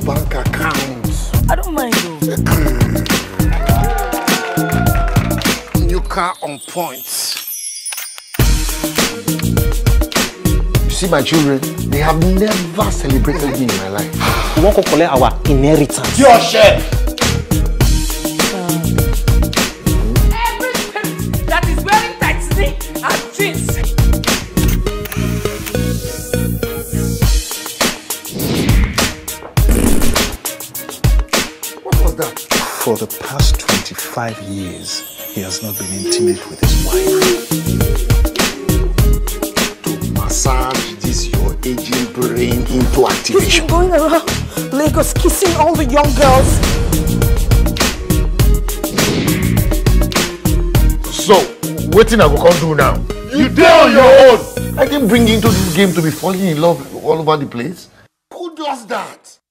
bank account. I don't mind though. New car on point. You see my children, they have never celebrated me in my life. We want to collect our inheritance. Your share! Everything that is wearing tightly and jeans. What was that? For the past 25 years, he has not been intimate with his wife. To massage this your aging brain into He's activation. been going around Lagos kissing all the young girls. So, what thing I go come do now? You did on your own! I didn't bring you into this game to be falling in love all over the place. Who does that?